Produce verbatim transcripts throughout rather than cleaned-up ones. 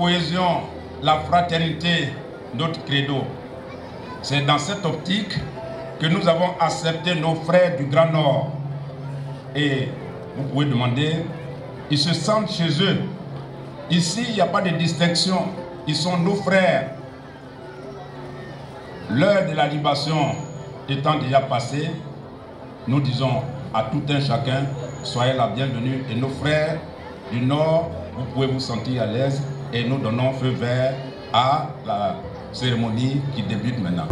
cohésion, la fraternité, notre credo. C'est dans cette optique que nous avons accepté nos frères du Grand Nord. Et vous pouvez demander, ils se sentent chez eux. Ici, il n'y a pas de distinction. Ils sont nos frères. L'heure de la libation étant déjà passée, nous disons à tout un chacun, soyez la bienvenue. Et nos frères du Nord, vous pouvez vous sentir à l'aise. Et nous donnons feu vert à la cérémonie qui débute maintenant.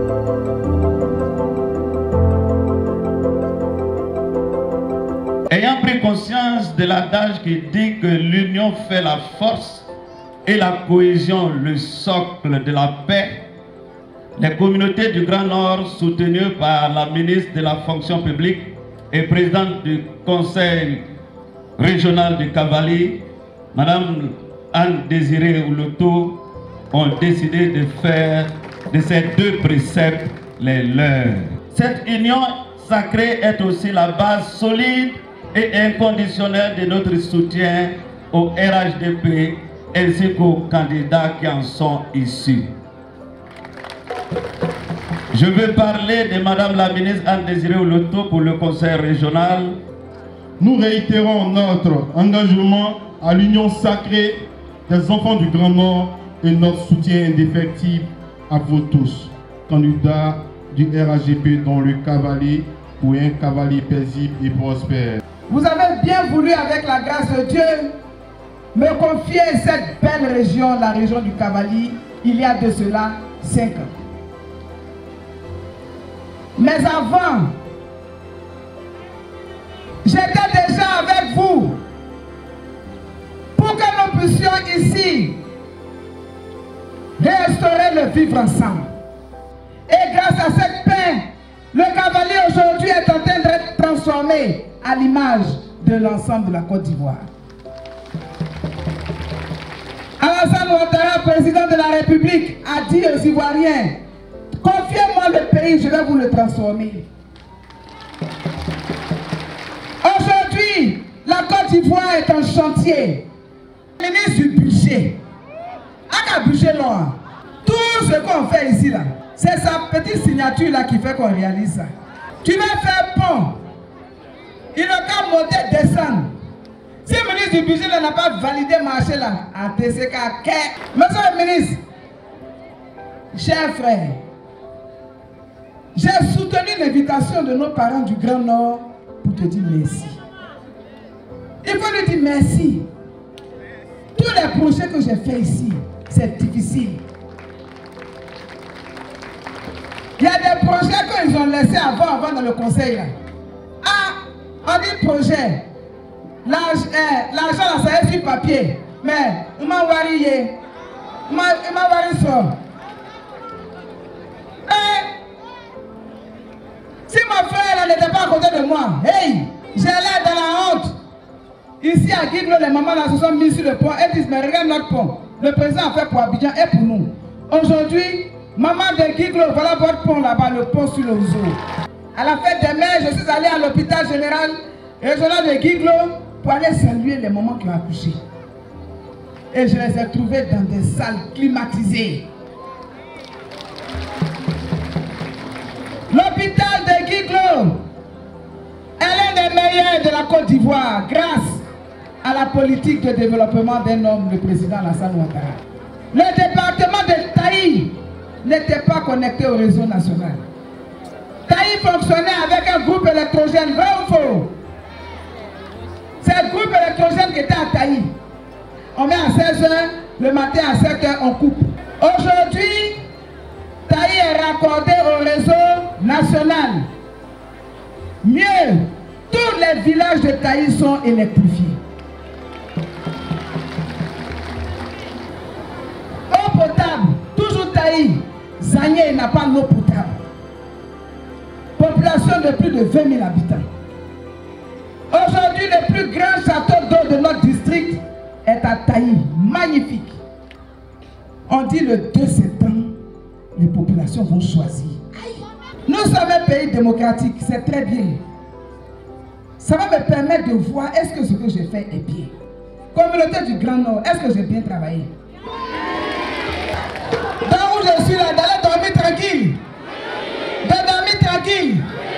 Ayant pris conscience de l'adage qui dit que l'union fait la force et la cohésion le socle de la paix, les communautés du Grand Nord, soutenues par la ministre de la Fonction publique et présidente du Conseil régional du Cavali, Madame Anne-Désirée Ouloto, ont décidé de faire de ces deux préceptes les leurs. Cette union sacrée est aussi la base solide et inconditionnelle de notre soutien au R H D P ainsi qu'aux candidats qui en sont issus. Je veux parler de Madame la ministre Anne-Désirée Ouloto pour le Conseil régional. Nous réitérons notre engagement à l'union sacrée des enfants du Grand Nord et notre soutien indéfectible à vous tous, candidats du R H D P dans le Cavali pour un Cavali paisible et prospère. Vous avez bien voulu, avec la grâce de Dieu, me confier cette belle région, la région du Cavali, il y a de cela cinq ans. Mais avant, j'étais déjà avec vous pour que nous puissions ici restaurer le vivre ensemble. Et grâce à cette paix, le Cavali aujourd'hui est en train d'être transformé à l'image de l'ensemble de la Côte d'Ivoire. Alassane Ouattara, président de la République, a dit aux Ivoiriens, confiez-moi le pays, je vais vous le transformer. Aujourd'hui, la Côte d'Ivoire est en chantier. Le ministre du budget, à quel budget là? Tout ce qu'on fait ici là, c'est sa petite signature là qui fait qu'on réalise ça. Tu vas faire pont. Il n'a qu'à monter, descendre. Si le ministre du budget n'a pas validé le marché là, à T C K, monsieur le ministre, chers frères, j'ai soutenu l'invitation de nos parents du Grand Nord pour te dire merci. Il faut lui dire merci. Tous les projets que j'ai faits ici, c'est difficile. Il y a des projets qu'ils ont laissés avant, avant dans le conseil là. Ah, on dit projet. L'argent là, ça est sur papier. Mais, on m'a varié. On m'a varié ça. Si mon frère là n'était pas à côté de moi, hey, j'ai l'air dans la honte. Ici à Guiglo, les mamans là se sont mis sur le pont et disent, mais regarde notre pont. Le président a fait pour Abidjan et pour nous. Aujourd'hui, maman de Guiglo, voilà votre pont là-bas, le pont sur le Ouzo. À la fête des mères, je suis allé à l'hôpital général régional de Guiglo pour aller saluer les mamans qui ont accouché. Et je les ai trouvées dans des salles climatisées. L'hôpital de Guiglo est l'un des meilleurs de la Côte d'Ivoire grâce à la politique de développement d'un homme, le président Alassane Ouattara. Le département de Taï n'était pas connecté au réseau national. Taï fonctionnait avec un groupe électrogène, vrai ou faux? C'est le groupe électrogène qui était à Taï. On met à seize heures, le matin à sept heures, on coupe. Aujourd'hui, Taï est raccordé au réseau national. Mieux, tous les villages de Taï sont électrifiés. Eau potable, toujours Taï. Zagné n'a pas d'eau potable. Population de plus de vingt mille habitants. Aujourd'hui, le plus grand château d'eau de notre district est à Taï. Magnifique. On dit le deux septembre, les populations vont choisir. Nous sommes un pays démocratique, c'est très bien. Ça va me permettre de voir est-ce que ce que j'ai fait est bien. Communauté du Grand Nord, est-ce que j'ai bien travaillé? tranquille? De dormir tranquille?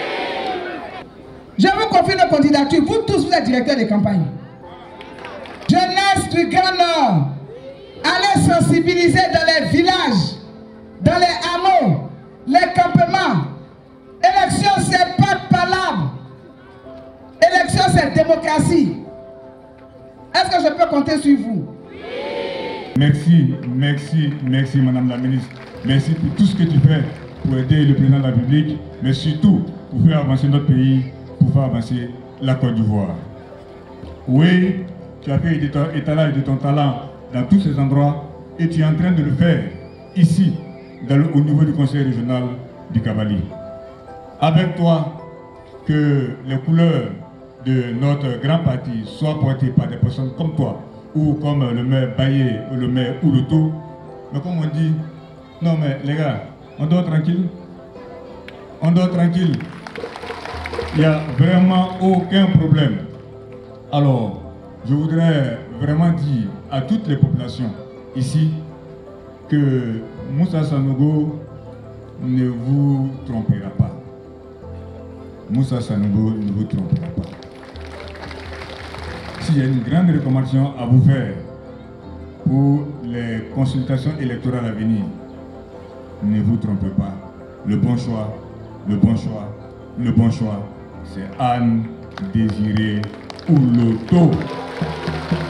Je vous confie nos candidatures. Vous tous, vous êtes directeurs de campagne. Jeunesse du Grand Nord, allez sensibiliser dans les villages, dans les hameaux, les campements. Élection, c'est pas de palabre. Élection, c'est démocratie. Est-ce que je peux compter sur vous? Merci, merci, merci Madame la Ministre. Merci pour tout ce que tu fais pour aider le président de la République, mais surtout pour faire avancer notre pays, pour faire avancer la Côte d'Ivoire. Oui, tu as fait étalage de ton talent dans tous ces endroits et tu es en train de le faire ici, dans le, au niveau du conseil régional du Cavali. Avec toi, que les couleurs de notre grand parti soient portées par des personnes comme toi, ou comme le maire Baye, ou le maire Ouloto. Mais comme on dit, non mais les gars, on dort tranquille. On dort tranquille. Il n'y a vraiment aucun problème. Alors, je voudrais vraiment dire à toutes les populations ici que Moussa Sanogo ne vous trompera pas. Moussa Sanogo ne vous trompera pas. S'il y a une grande recommandation à vous faire pour les consultations électorales à venir, ne vous trompez pas. Le bon choix, le bon choix, le bon choix, c'est Anne Désiré Ouloto.